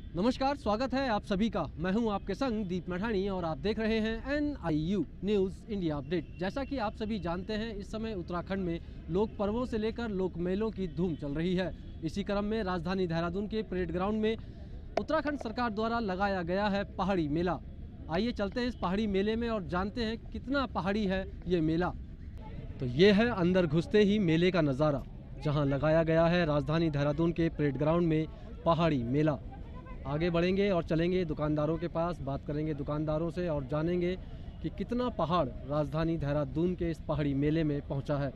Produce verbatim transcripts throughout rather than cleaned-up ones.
नमस्कार, स्वागत है आप सभी का। मैं हूं आपके संग दीप मैठाणी और आप देख रहे हैं N I U news India update. जैसा कि आप सभी जानते हैं, इस समय उत्तराखंड में लोक पर्वों से लेकर लोक मेलों की धूम चल रही है। इसी क्रम में राजधानी देहरादून के परेड ग्राउंड में उत्तराखंड सरकार द्वारा लगाया गया है पहाड़ी मेला। आइए चलते हैं इस पहाड़ी मेले में और जानते हैं कितना पहाड़ी है ये मेला। तो ये है अंदर घुसते ही मेले का नज़ारा, जहाँ लगाया गया है राजधानी देहरादून के परेड ग्राउंड में पहाड़ी मेला। आगे बढ़ेंगे और चलेंगे दुकानदारों के पास, बात करेंगे दुकानदारों से और जानेंगे कि कितना पहाड़ राजधानी देहरादून के इस पहाड़ी मेले में पहुंचा है।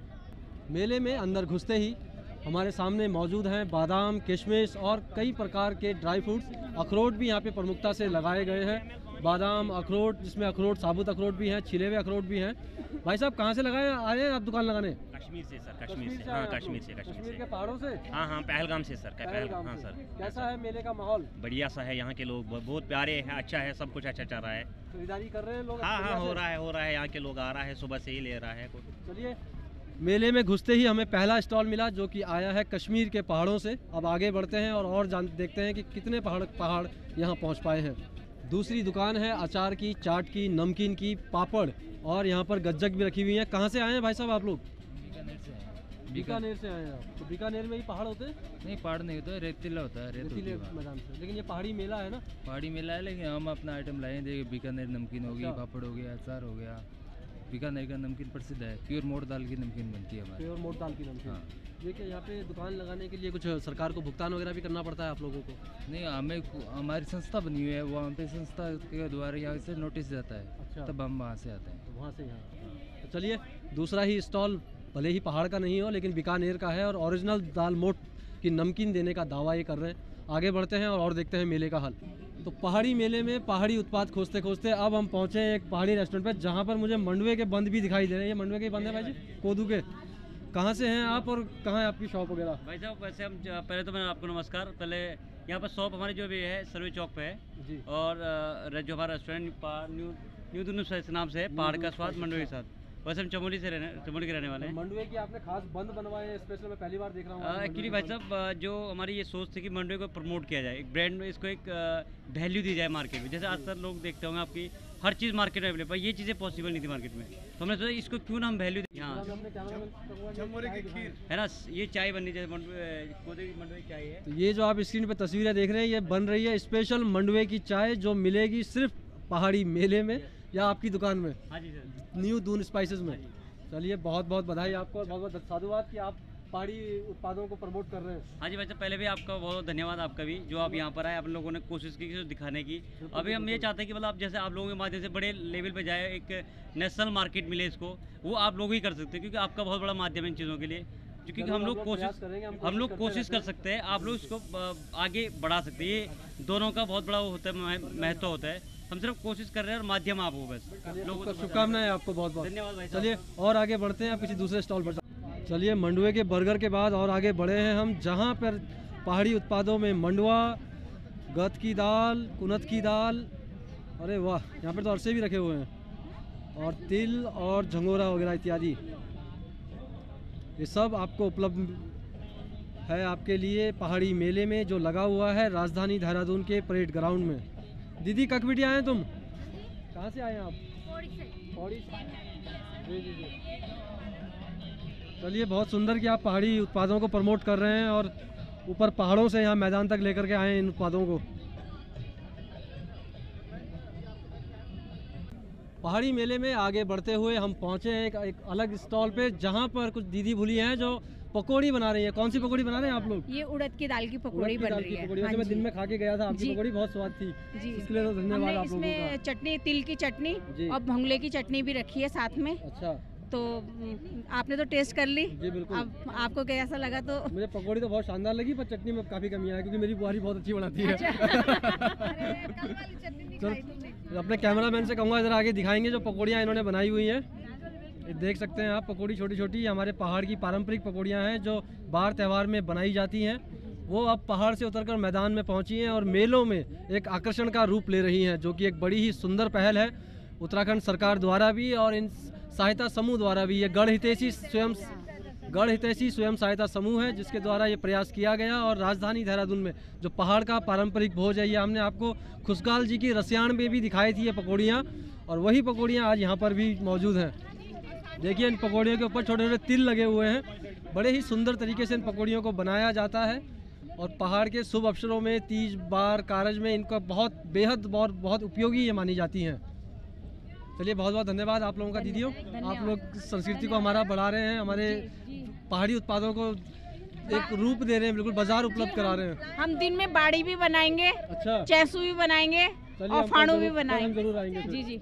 मेले में अंदर घुसते ही हमारे सामने मौजूद हैं बादाम, किशमिश और कई प्रकार के ड्राई फ्रूट्स। अखरोट भी यहाँ पे प्रमुखता से लगाए गए हैं। बादाम, अखरोट, जिसमें अखरोट साबुत अखरोट भी हैं, छिले हुए अखरोट भी हैं। भाई साहब कहाँ से लगाए आए हैं आप दुकान लगाने? कश्मीर से सर, कश्मीर से, हाँ कश्मीर से, कश्मीर कश्मीर से, के पहाड़ों से। हाँ हाँ पहलगाम से सर, पहलगाम, हाँ से। सर। कैसा है मेले का माहौल? बढ़िया सा है, यहाँ के लोग बहुत प्यारे हैं, अच्छा है, सब कुछ अच्छा चल रहा है। खरीदारी कर रहे हैं लोग? हाँ हाँ हो रहा है, हो रहा है, यहाँ के लोग आ रहा है, सुबह से ही ले रहा है। चलिए, मेले में घुसते ही हमें पहला स्टॉल मिला जो कि आया है कश्मीर के पहाड़ों से। अब आगे बढ़ते हैं और और जान देखते हैं कि कितने पहाड़ पहाड़ यहाँ पहुँच पाए हैं। दूसरी दुकान है अचार की, चाट की, नमकीन की, पापड़ और यहाँ पर गज्जक भी रखी हुई है। कहाँ से आए हैं भाई साहब आप लोग? बीकानेर से आए। बीकानेर से आए हैं आप? तो बीकानेर में ही पहाड़ होते हैं? नहीं, पहाड़ नहीं होता है, रेतीला होता है, रेत होती रेतीले है वहाँ। मैदान से। लेकिन ये पहाड़ी मेला है ना? पहाड़ी मेला है, लेकिन हम अपना आइटम लाए हैं। देखिए, बीकानेर नमकीन होगी, अच्छा। पापड़ हो गया, अचार हो गया। बीकानेर का नमकीन प्रसिद्ध है, प्योर मोट दाल की नमकीन बनती है हमारी। प्योर मोट दाल की नमकीन। हाँ। देखिए, यहाँ पे दुकान लगाने के लिए कुछ सरकार को भुगतान वगैरह भी करना पड़ता है आप लोगों को? नहीं, हमें हमारी संस्था बनी हुई है, वहाँ पे संस्था के द्वारा यहाँ से नोटिस जाता है, अच्छा। तब हम वहाँ से आते हैं। तो वहाँ से यहाँ। तो चलिए, दूसरा ही स्टॉल भले ही पहाड़ का नहीं हो लेकिन बीकानेर का है और ओरिजिनल दाल मोट की नमकीन देने का दावा ये कर रहे हैं। आगे बढ़ते हैं और, और देखते हैं मेले का हाल। तो पहाड़ी मेले में पहाड़ी उत्पाद खोजते खोजते अब हम पहुँचे एक पहाड़ी रेस्टोरेंट पर, जहाँ पर मुझे मंडुए के बंद भी दिखाई दे रहे हैं। ये मंडुए के बंद है भाई जी, कोदू के। कहाँ से हैं आप और कहाँ है आपकी शॉप वगैरह? भाई साहब वैसे हम पहले तो मैंने आपको नमस्कार। पहले यहाँ पर शॉप हमारी जो भी है सर्वे चौक पे है जी। और अ, जो हमारा रेस्टोरेंट न्यू न्यू दुनू से नाम से है, पहाड़ का स्वाद मंडुए के साथ। वैसे हम चमोली से रहने चमोली के रहने वाले हैं। मंडुए की आपने खास बंद बनवाए हैं स्पेशल? मैं पहली बार देख रहा हूँ। एक्चुअली भाई साहब अ, जो हमारी ये सोच थी कि मंडुए को प्रमोट किया जाए, एक ब्रांड में इसको एक वैल्यू दी जाए मार्केट में। जैसे आज तक लोग देखते होंगे आपकी हर चीज़ मार्केट में अवेलेबल, ये चीज़ें पॉसिबल नहीं थी मार्केट में, तो हमने सोचा इसको क्यों ना हम वैल्यू दें। हाँ है ना, ये चाय बननी चाहिए, मंडुए कोदे की मंडुए की चाय है। तो ये जो आप स्क्रीन पर तस्वीरें देख रहे हैं, ये बन रही है स्पेशल मंडुए की चाय, जो मिलेगी सिर्फ पहाड़ी मेले में या आपकी दुकान में, हाँ जी सर, न्यू दून स्पाइसेस में। चलिए, बहुत बहुत बधाई आपको और बहुत बहुत साधुवाद कि आप पहाड़ी उत्पादों को प्रमोट कर रहे हैं। हाँ जी भाई साहब, पहले भी आपका बहुत बहुत धन्यवाद आपका भी, जो आप यहाँ पर आए, आप लोगों ने कोशिश की दिखाने की। अभी हम ये चाहते हैं कि मतलब आप जैसे आप लोगों के माध्यम से बड़े लेवल पे जाए, एक नेशनल मार्केट मिले इसको, वो आप लोग ही कर सकते हैं, क्योंकि आपका बहुत बड़ा माध्यम है इन चीज़ों के लिए। क्योंकि हम लोग कोशिश हम लोग कोशिश कर सकते हैं, आप लोग इसको आगे बढ़ा सकते हैं। ये दोनों का बहुत बड़ा वो होता है, महत्व होता है। हम सिर्फ कोशिश कर रहे हैं और माध्यम आप हो बस। लोगों को शुभकामनाएं आपको बहुत बहुत धन्यवाद भाई साहब। चलिए और आगे बढ़ते हैं, आप किसी दूसरे स्टॉल पर। चलिए, मंडुए के बर्गर के बाद और आगे बढ़े हैं हम, जहाँ पर पहाड़ी उत्पादों में मंडुआ, गत की दाल, कुनत की दाल, अरे वाह, यहाँ पर तो अरसे भी रखे हुए हैं, और तिल और झंगोरा वगैरह इत्यादि, ये सब आपको उपलब्ध है आपके लिए पहाड़ी मेले में जो लगा हुआ है राजधानी देहरादून के परेड ग्राउंड में। दीदी कक बिटिया आए तुम? कहाँ से आए हैं आप? पौड़ी से। पौड़ी से? जी जी जी। चलिए, बहुत सुंदर कि आप पहाड़ी उत्पादों को प्रमोट कर रहे हैं और ऊपर पहाड़ों से यहाँ मैदान तक लेकर के आए हैं इन उत्पादों को। पहाड़ी मेले में आगे बढ़ते हुए हम पहुँचे हैं एक, एक अलग स्टॉल पे, जहाँ पर कुछ दीदी भूली हैं जो पकौड़ी बना रही है। कौन सी पकौड़ी बना रहे हैं आप लोग? ये उड़द की दाल की पकौड़ी बन रही है। हाँ, मैं दिन में खा के गया था, आपकी पकौड़ी बहुत स्वाद थी जी। इसके लिए तो धन्यवाद आप लोगों का। इसमें चटनी, तिल की चटनी और भंगले की चटनी भी रखी है साथ में। अच्छा, तो आपने तो टेस्ट कर ली जी? बिल्कुल। अब आपको कैसा लगा? तो मुझे पकौड़ी तो बहुत शानदार लगी, पर चटनी में काफी कमी है क्योंकि मेरी बुआरी बहुत अच्छी बनाती है। तो अपने कैमरामैन से कहूँगा इधर आगे दिखाएंगे जो पकौड़ियाँ इन्होंने बनाई हुई हैं। ये देख सकते हैं आप, पकौड़ी छोटी छोटी, हमारे पहाड़ की पारंपरिक पकौड़ियाँ हैं जो बार त्यौहार में बनाई जाती हैं। वो अब पहाड़ से उतरकर मैदान में पहुंची हैं और मेलों में एक आकर्षण का रूप ले रही हैं, जो कि एक बड़ी ही सुंदर पहल है उत्तराखंड सरकार द्वारा भी और इन सहायता समूह द्वारा भी। ये गढ़ हितैषी स्वयं गढ़ हितैषी स्वयं सहायता समूह है जिसके द्वारा ये प्रयास किया गया। और राजधानी देहरादून में जो पहाड़ का पारंपरिक भोज है, ये हमने आपको खुशगाल जी की रसियाण में भी दिखाई थी ये पकौड़ियाँ, और वही पकौड़ियाँ आज यहाँ पर भी मौजूद हैं। देखिए इन पकौड़ियों के ऊपर छोटे छोटे तिल लगे हुए हैं। बड़े ही सुंदर तरीके से इन पकौड़ियों को बनाया जाता है और पहाड़ के शुभ अवसरों में, तीज बार कारज में इनका बहुत बेहद और बहुत उपयोगी ये मानी जाती हैं। चलिए बहुत बहुत धन्यवाद आप लोगों का दीदियों, आप लोग संस्कृति को हमारा बढ़ा रहे हैं, हमारे पहाड़ी उत्पादों को एक रूप दे रहे हैं, बिल्कुल बाजार उपलब्ध करा रहे हैं। हम दिन में बाड़ी भी बनाएंगे, अच्छा, चैसू भी बनाएंगे और फाणू भी बनाएंगे। जरूर आएंगे जी जी,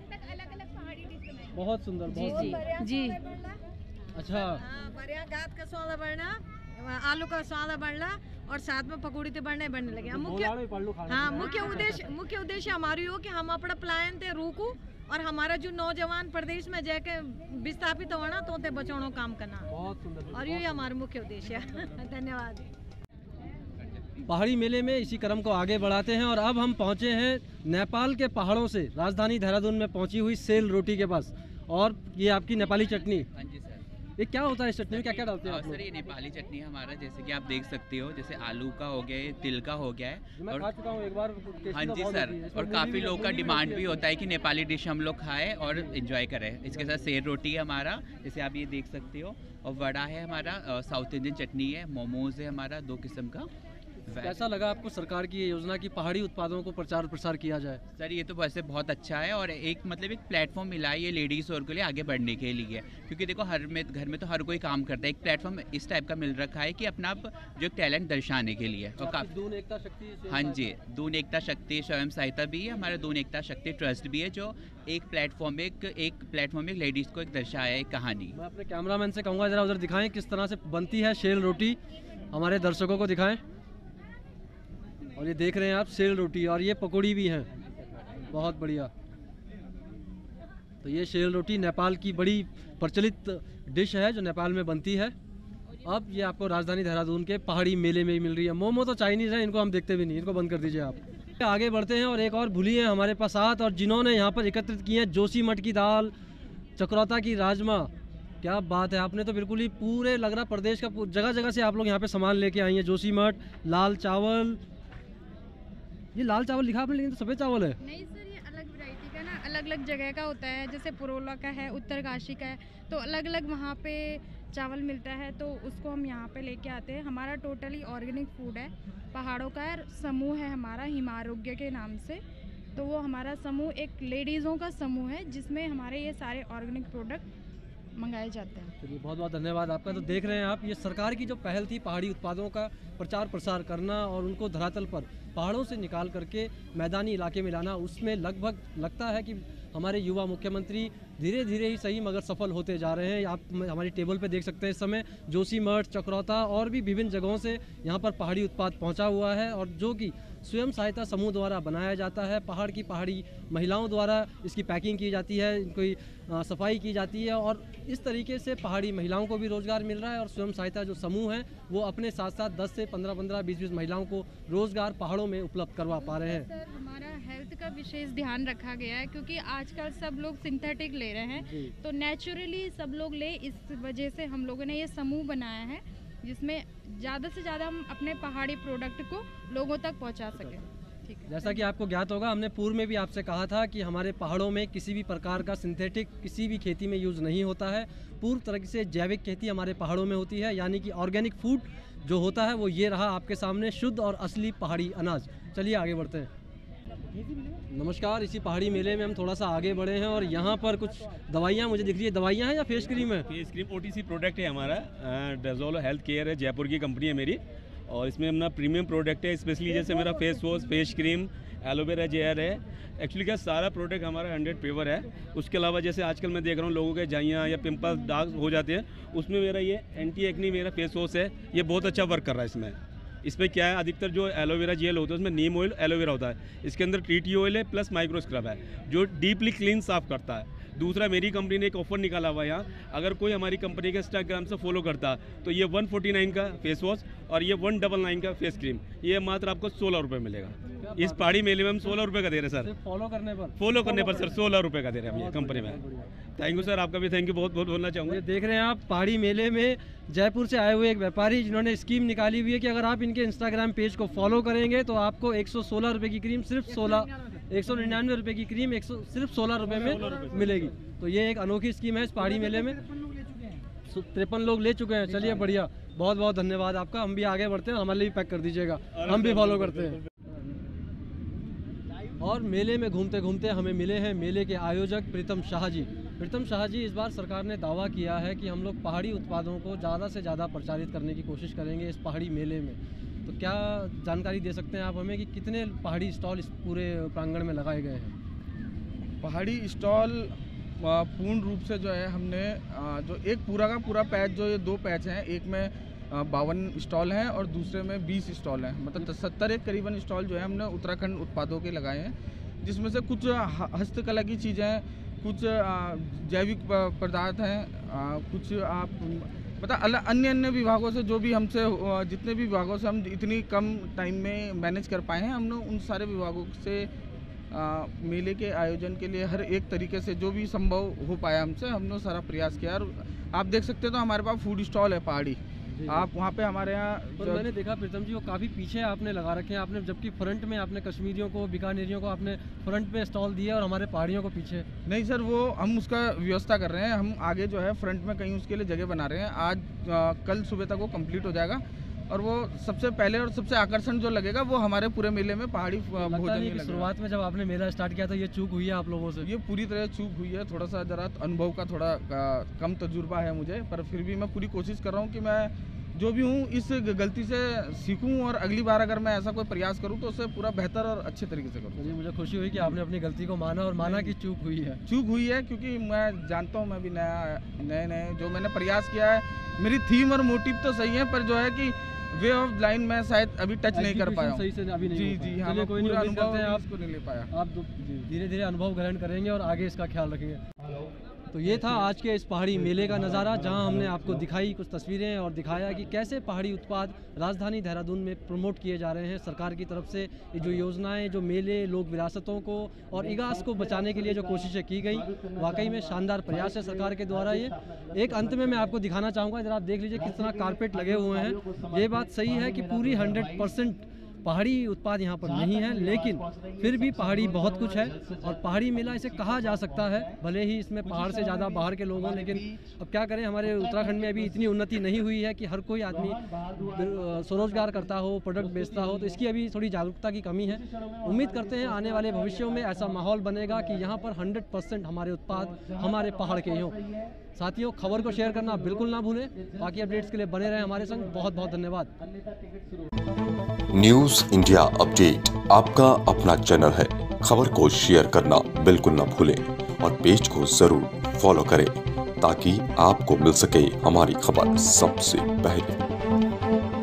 बहुत सुंदर, जी बहुत जी सुंदर। जी। अच्छा, घात का स्वाद बढ़ना, आलू का स्वाद बढ़ना और साथ में पकौड़ी ते बढ़ने बढ़ने लगे। हम मुख्य हाँ मुख्य उद्देश्य मुख्य उद्देश्य हमारी हो कि हम अपना प्लान ते रोकू और हमारा जो नौजवान प्रदेश में जाके विस्थापित होना तो ते बचानो काम करना, बहुत सुंदर, और यही हमारा मुख्य उद्देश्य है। धन्यवाद। पहाड़ी मेले में इसी क्रम को आगे बढ़ाते हैं और अब हम पहुंचे हैं नेपाल के पहाड़ों से राजधानी देहरादून में पहुंची हुई सेल रोटी के पास। और ये आपकी नेपाली चटनी, हाँ जी सर। ये क्या होता है इस चटनी में, क्या क्या डालते हैं आप सर लोग? ये नेपाली चटनी है हमारा, जैसे कि आप देख सकते हो, जैसे आलू का हो गया है, तिल का हो गया है। मैं और खा चुका हूँ एक बार, टेस्टी हाँ तो जी बहुत सर, होती है। इसमें और मूली काफ़ी भी- लोग का मूली भी डिमांड होती भी है। होता है कि नेपाली डिश हम लोग खाएं और इन्जॉय करें। इसके साथ सेर रोटी है हमारा, जैसे आप ये देख सकते हो, और वड़ा है हमारा, साउथ इंडियन चटनी है, मोमोज है हमारा दो किस्म का। कैसा लगा आपको सरकार की ये योजना की पहाड़ी उत्पादों को प्रचार प्रसार किया जाए? सर ये तो वैसे बहुत अच्छा है, और एक मतलब एक प्लेटफॉर्म मिला है ये लेडीज़ और के लिए आगे बढ़ने के लिए, क्योंकि देखो हर में घर में तो हर कोई काम करता है, एक प्लेटफॉर्म इस टाइप का मिल रखा है कि अपना आप जो टैलेंट दर्शाने के लिए। और काफ़ी दून एकता शक्ति से- हाँ जी, दून एकता शक्ति स्वयं सहायता भी है हमारा, दून एकता शक्ति ट्रस्ट भी है, जो एक प्लेटफॉर्म एक एक प्लेटफॉर्म एक लेडीज़ को एक दर्शाया है, एक कहानी। मैं अपने कैमरामैन से कहूँगा जरा उधर दिखाएं किस तरह से बनती है सेल रोटी, हमारे दर्शकों को दिखाएं। और ये देख रहे हैं आप सेल रोटी, और ये पकौड़ी भी हैं, बहुत बढ़िया। तो ये सेल रोटी नेपाल की बड़ी प्रचलित डिश है जो नेपाल में बनती है। अब ये आपको राजधानी देहरादून के पहाड़ी मेले में ही मिल रही है। मोमो तो चाइनीज़ है, इनको हम देखते भी नहीं, इनको बंद कर दीजिए आप। आगे बढ़ते हैं और एक और भूली है हमारे पास साथ, और जिन्होंने यहाँ पर एकत्रित किए हैं जोशीमठ की दाल, चक्रौता की राजमा। क्या बात है, आपने तो बिल्कुल ही पूरे लग रहा प्रदेश का जगह जगह से आप लोग यहाँ पे सामान लेके आई हैं। जोशीमठ, लाल चावल, ये लाल चावल लिखा आपने लेकिन तो सफ़ेद चावल है। नहीं सर, ये अलग वैरायटी का ना, अलग अलग जगह का होता है, जैसे पुरोला का है, उत्तरकाशी का है, तो अलग अलग वहाँ पे चावल मिलता है, तो उसको हम यहाँ पे लेके आते हैं। हमारा टोटली ऑर्गेनिक फूड है, पहाड़ों का समूह है हमारा हिमारोग्य के नाम से। तो वो हमारा समूह एक लेडीज़ों का समूह है जिसमें हमारे ये सारे ऑर्गेनिक प्रोडक्ट मंगाए जाते हैं। चलिए बहुत बहुत धन्यवाद आपका। तो देख रहे हैं आप, ये सरकार की जो पहल थी पहाड़ी उत्पादों का प्रचार प्रसार करना और उनको धरातल पर पहाड़ों से निकाल करके मैदानी इलाके में लाना, उसमें लगभग लगता है कि हमारे युवा मुख्यमंत्री धीरे धीरे ही सही मगर सफल होते जा रहे हैं। आप हमारी टेबल पे देख सकते हैं इस समय जोशीमठ, चक्रौता और भी विभिन्न जगहों से यहाँ पर पहाड़ी उत्पाद पहुँचा हुआ है, और जो कि स्वयं सहायता समूह द्वारा बनाया जाता है। पहाड़ की पहाड़ी महिलाओं द्वारा इसकी पैकिंग की जाती है, इनकी सफाई की जाती है, और इस तरीके से पहाड़ी महिलाओं को भी रोज़गार मिल रहा है। और स्वयं सहायता जो समूह है वो अपने साथ साथ दस से पंद्रह पंद्रह बीस बीस महिलाओं को रोज़गार पहाड़ों में उपलब्ध करवा पा रहे हैं। सर हमारा हेल्थ का विशेष ध्यान रखा गया है, क्योंकि आजकल सब लोग सिंथेटिक ले रहे हैं, तो नेचुरली सब लोग ले, इस वजह से हम लोगों ने ये समूह बनाया है जिसमें ज़्यादा से ज़्यादा हम अपने पहाड़ी प्रोडक्ट को लोगों तक पहुंचा सकें। ठीक है। जैसा कि आपको ज्ञात होगा, हमने पूर्व में भी आपसे कहा था कि हमारे पहाड़ों में किसी भी प्रकार का सिंथेटिक किसी भी खेती में यूज़ नहीं होता है। पूर्ण तरह से जैविक खेती हमारे पहाड़ों में होती है, यानी कि ऑर्गेनिक फूड जो होता है वो ये रहा आपके सामने, शुद्ध और असली पहाड़ी अनाज। चलिए आगे बढ़ते हैं। नमस्कार, इसी पहाड़ी मेले में हम थोड़ा सा आगे बढ़े हैं और यहाँ पर कुछ दवाइयाँ मुझे दिख रही है। दवाइयाँ हैं या फेस क्रीम है? फेस क्रीम ओटीसी प्रोडक्ट है हमारा, डेजोल हेल्थ केयर है, जयपुर की कंपनी है मेरी, और इसमें अपना प्रीमियम प्रोडक्ट है। स्पेशली जैसे मेरा face wash, face cream, aloe vera है। एक्चुअली क्या सारा प्रोडक्ट हमारा हंड्रेड प्योर है। उसके अलावा जैसे आजकल मैं देख रहा हूँ लोगों के जाइयाँ या पिंपल दाग हो जाते हैं, उसमें मेरा ये एंटी एक्नी मेरा फेस वॉश है, ये बहुत अच्छा वर्क कर रहा है। इसमें इसमें क्या है, अधिकतर जो एलोवेरा जेल होता है उसमें नीम ऑयल एलोवेरा होता है, इसके अंदर टी टी ऑयल है प्लस माइक्रो स्क्रब है जो डीपली क्लीन साफ करता है। दूसरा, मेरी कंपनी ने एक ऑफर निकाला हुआ है यहाँ, अगर कोई हमारी कंपनी के इंस्टाग्राम से फॉलो करता है तो ये वन फोर्टी नाइन का फेस वॉश और ये वन डबल नाइन का फेस क्रीम, ये मात्र आपको सोलह रुपये मिलेगा। क्या इस पहाड़ी मेले में हम सोलह रुपये का दे रहे हैं सर। फॉलो करने पर फॉलो करने पर सर सोलह रुपये का दे रहे हैं हम ये कंपनी में। थैंक यू सर, आपका भी थैंक यू बहुत बहुत बोलना चाहूँगा। ये देख रहे हैं आप पहाड़ी मेले में जयपुर से आए हुए एक व्यापारी जिन्होंने स्कीम निकाली हुई है कि अगर आप इनके इंस्टाग्राम पेज को फॉलो करेंगे तो आपको एक सौ सोलह रुपये की क्रीम सिर्फ सोलह एक सौ निन्यानवे रुपये की क्रीम एक सौ सिर्फ सोलह रुपये में मिलेगी। तो ये एक अनोखी स्कीम है इस पहाड़ी मेले में। तिरपन लोग ले चुके हैं। चलिए बढ़िया, बहुत बहुत धन्यवाद आपका। हम भी आगे बढ़ते हैं, हमारे लिए भी पैक कर दीजिएगा, हम भी फॉलो करते हैं। और मेले में घूमते घूमते हमें मिले हैं मेले के आयोजक प्रीतम शाह जी। प्रीतम शाह जी, इस बार सरकार ने दावा किया है कि हम लोग पहाड़ी उत्पादों को ज़्यादा से ज़्यादा प्रचारित करने की कोशिश करेंगे इस पहाड़ी मेले में। तो क्या जानकारी दे सकते हैं आप हमें कि कितने पहाड़ी स्टॉल इस पूरे प्रांगण में लगाए गए हैं? पहाड़ी स्टॉल पूर्ण रूप से जो है हमने जो एक पूरा का पूरा पैच, जो ये दो पैच हैं, एक में बावन स्टॉल हैं और दूसरे में बीस स्टॉल हैं, मतलब सत्तर एक करीबन स्टॉल जो है हमने उत्तराखंड उत्पादों के लगाए हैं, जिसमें से कुछ हस्तकला की चीज़ें, कुछ जैविक पदार्थ हैं, कुछ आप पता अलग अन्य अन्य विभागों से जो भी हमसे जितने भी विभागों से हम इतनी कम टाइम में मैनेज कर पाए हैं, हमने उन सारे विभागों से आ, मेले के आयोजन के लिए हर एक तरीके से जो भी संभव हो पाया हमसे, हमने सारा प्रयास किया। और आप देख सकते हैं तो हमारे पास फूड स्टॉल है पहाड़ी, आप वहाँ पे हमारे यहाँ। पर मैंने देखा प्रीतम जी वो काफ़ी पीछे आपने लगा रखे हैं आपने, जबकि फ्रंट में आपने कश्मीरियों को, बीकानेरियों को आपने फ्रंट पे स्टॉल दिया और हमारे पहाड़ियों को पीछे। नहीं सर, वो हम उसका व्यवस्था कर रहे हैं, हम आगे जो है फ्रंट में कहीं उसके लिए जगह बना रहे हैं। आज आ, कल सुबह तक वो कंप्लीट हो जाएगा और वो सबसे पहले और सबसे आकर्षण जो लगेगा वो हमारे पूरे मेले में पहाड़ी भोजन में। शुरुआत में जब आपने मेला स्टार्ट किया था ये चूक हुई है आप लोगों से? ये पूरी तरह चूक हुई है, थोड़ा सा जरा अनुभव का थोड़ा आ, कम तजुर्बा है मुझे, पर फिर भी मैं पूरी कोशिश कर रहा हूँ कि मैं जो भी हूँ इस गलती से सीखूं और अगली बार अगर मैं ऐसा कोई प्रयास करूँ तो उसे पूरा बेहतर और अच्छे तरीके से करूँ। मुझे खुशी हुई कि आपने अपनी गलती को माना और माना कि चूक हुई है। चूक हुई है क्योंकि मैं जानता हूँ, मैं भी नया नए नए जो मैंने प्रयास किया है, मेरी थीम और मोटिव तो सही है, पर जो है कि वे ऑफ लाइन मैं शायद अभी टच नहीं कर पाया सही से अभी नहीं। जी जी हाँ, कोई नहीं, उम्मीद करते हैं आपको नहीं ले पाया। आप धीरे धीरे अनुभव ग्रहण करेंगे और आगे इसका ख्याल रखेंगे। तो ये था आज के इस पहाड़ी मेले का नज़ारा, जहां हमने आपको दिखाई कुछ तस्वीरें और दिखाया कि कैसे पहाड़ी उत्पाद राजधानी देहरादून में प्रमोट किए जा रहे हैं सरकार की तरफ से। ये जो योजनाएं, जो मेले, लोक विरासतों को और इगास को बचाने के लिए जो कोशिशें की गई, वाकई में शानदार प्रयास है सरकार के द्वारा। ये एक अंत में मैं आपको दिखाना चाहूँगा, इधर आप देख लीजिए किस तरह कारपेट लगे हुए हैं। ये बात सही है कि पूरी हंड्रेड परसेंट पहाड़ी उत्पाद यहाँ पर नहीं है, लेकिन फिर भी पहाड़ी बहुत कुछ है और पहाड़ी मेला इसे कहा जा सकता है। भले ही इसमें पहाड़ से ज़्यादा बाहर के लोग हों, लेकिन अब क्या करें, हमारे उत्तराखंड में अभी इतनी उन्नति नहीं हुई है कि हर कोई आदमी स्वरोजगार करता हो, प्रोडक्ट बेचता हो, तो इसकी अभी थोड़ी जागरूकता की कमी है। उम्मीद करते हैं आने वाले भविष्यों में ऐसा माहौल बनेगा कि यहाँ पर हंड्रेड परसेंट हमारे उत्पाद हमारे पहाड़ के हों। साथियों, खबर को शेयर करना बिल्कुल ना भूलें। बाकी अपडेट्स के लिए बने रहें हमारे संग। बहुत बहुत धन्यवाद। न्यूज इंडिया अपडेट आपका अपना चैनल है, खबर को शेयर करना बिल्कुल ना भूलें और पेज को जरूर फॉलो करें ताकि आपको मिल सके हमारी खबर सबसे पहले।